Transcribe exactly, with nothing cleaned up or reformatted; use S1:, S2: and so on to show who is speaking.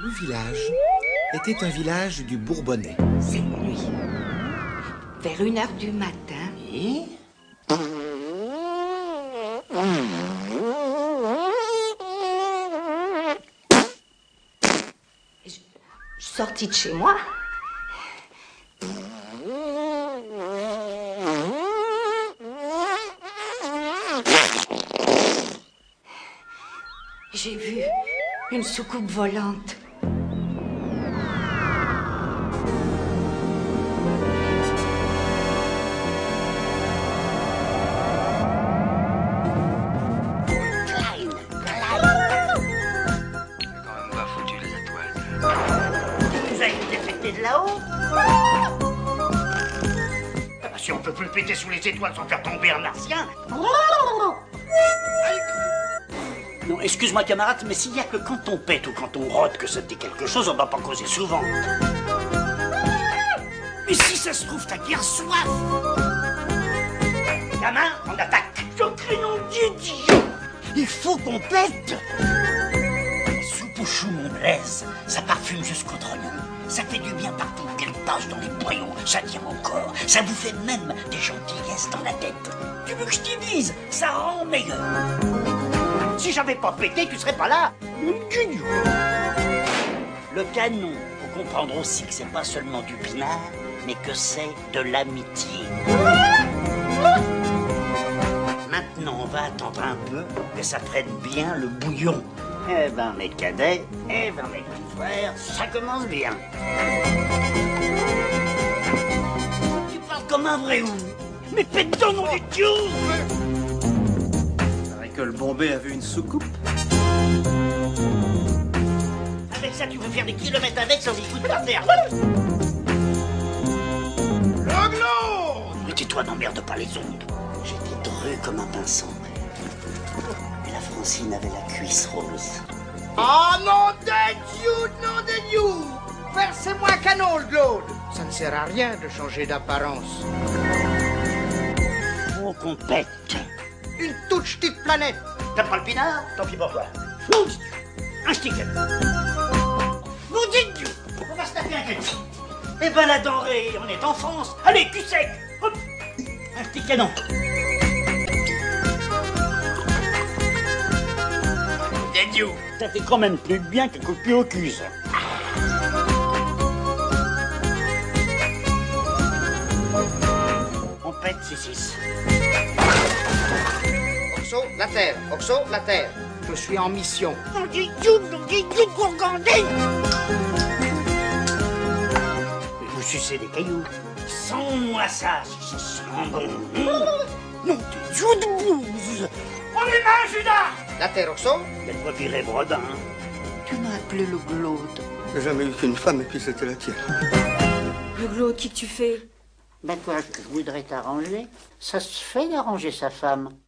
S1: Le village était un village du Bourbonnais.
S2: Cette nuit, vers une heure du matin...
S3: Et
S2: Je, je suis sortie de chez moi. J'ai vu une soucoupe volante.
S3: de là-haut.
S4: Ah bah, si on peut plus péter sous les étoiles sans faire tomber un martien.
S3: Non, excuse-moi camarade, mais s'il y a que quand on pète ou quand on rote que ça dit quelque chose, on ne va pas causer souvent. Mais si ça se trouve, t'as bien soif.
S4: Gamin, on attaque.
S3: Je crie nom d'idiot. Il faut qu'on pète. Soupe au chou, mon Blaise, ça parfume jusqu'au trognon. Ça fait du bien partout qu'elle passe dans les boyaux. Ça tient au corps. Ça vous fait même des gentillesses dans la tête. Tu veux que je t'y dise? Ça rend meilleur.
S4: Si j'avais pas pété, tu serais pas là.
S3: Le canon, faut comprendre aussi que c'est pas seulement du pinard, mais que c'est de l'amitié. Maintenant, on va attendre un peu que ça prenne bien le bouillon. Eh ben, mes cadets, eh ben, mes petits frères, ça commence bien. Tu parles comme un vrai ouf. Mais pète ton nom d'idiot!
S5: C'est vrai que le Bombay avait une soucoupe.
S3: Avec ça, tu veux faire des kilomètres avec sans y foutre par terre.
S4: Le globe!
S3: Mais tais-toi, n'emmerde pas les ondes. J'étais dreux comme un pinson. Et la Francine avait la cuisse rose.
S4: Oh non de Dieu, non de Dieu! Versez-moi un canon, le globe! Ça ne sert à rien de changer d'apparence.
S3: Faut qu'on pète.
S4: Une toute petite planète.
S3: T'as pas le pinard? Tant pis pour toi. Un sticker. Mon Dieu! On va se taper un canon. Eh ben la denrée, on est en France. Allez, cul sec. Hop. Un petit canon.
S4: Dieu.
S3: Ça fait quand même plus bien qu'un coup de pied au cul, ça. On pète, six six.
S4: Oxo, la terre. Oxo, la terre. Je suis en mission.
S3: Non, dis Dieu, non, dis Dieu, gourgandé. Vous sucez des cailloux. Sans-moi ça, si ça sent bon. Non, des Dieu de bouse.
S4: On est main, Judas! La terre, Oxo.
S3: Elle doit virer Brodin.
S2: Tu m'as appelé le glaude.
S6: J'ai jamais eu qu'une femme et puis c'était la tienne.
S2: Le glaude, qui que tu fais?
S3: Ben toi, je voudrais t'arranger. Ça se fait d'arranger sa femme.